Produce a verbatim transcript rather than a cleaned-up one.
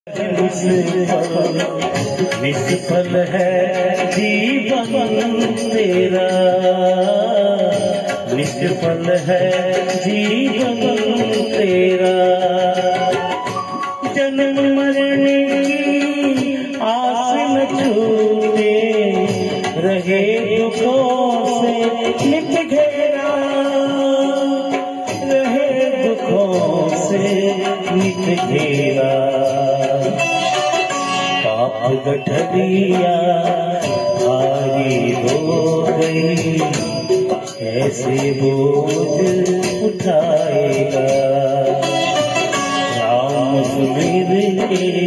निष्फल है जीवन तेरा, निष्फल है जीवन तेरा। जन्म मरण की आस न छूटे, रहे दुखों से नित घेरा, रहे दुखों से नित घेरा। पाप गठरिया भारी हो गई, कैसे बोझ उठाएगा। राम सुमिर के